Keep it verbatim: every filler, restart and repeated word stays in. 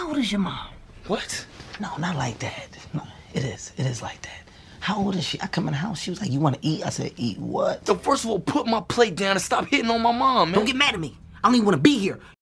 How old is your mom? What? No, not like that. No, it is. It is like that. How old is she? I come in the house, she was like, you want to eat? I said, eat what? So first of all, put my plate down and stop hitting on my mom, man. Don't get mad at me. I don't even want to be here.